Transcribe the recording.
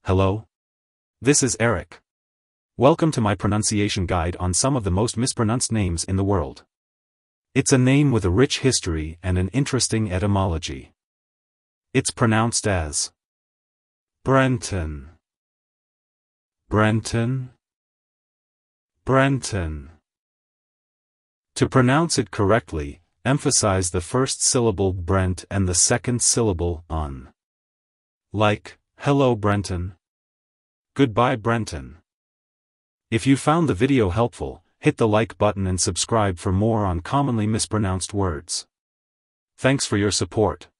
Hello? This is Eric. Welcome to my pronunciation guide on some of the most mispronounced names in the world. It's a name with a rich history and an interesting etymology. It's pronounced as Brenton, Brenton, Brenton. To pronounce it correctly, emphasize the first syllable Brent and the second syllable on. Like, hello Brenton. Goodbye Brenton. If you found the video helpful, hit the like button and subscribe for more on commonly mispronounced words. Thanks for your support.